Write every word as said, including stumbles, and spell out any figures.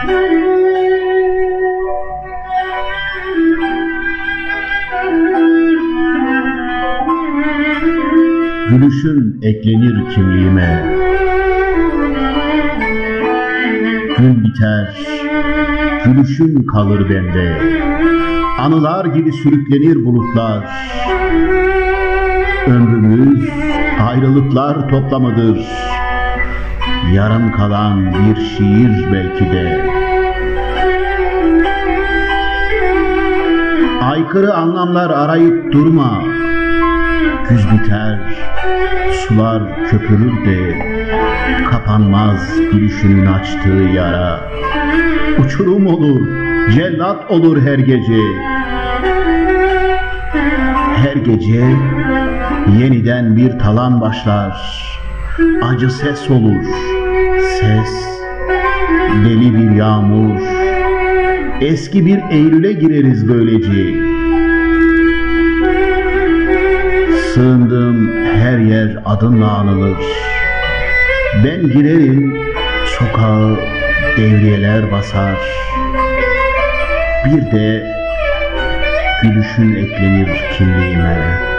Gülüşün eklenir kimliğime. Gün biter, gülüşün kalır bende. Anılar gibi sürüklenir bulutlar. Ömrümüz ayrılıklar toplamıdır. Yarım kalan bir şiir belki de. Aykırı anlamlar arayıp durma. Güz biter, sular köpürür de kapanmaz gülüşünün açtığı yara. Uçurum olur, cellat olur her gece. Her gece yeniden bir talan başlar. Acı ses olur, ses, deli bir yağmur. Eski bir Eylül'e gireriz böylece. Sığındığım her yer adınla anılır. Ben girerim, sokağı devriyeler basar. Bir de gülüşün eklenir kimliğime.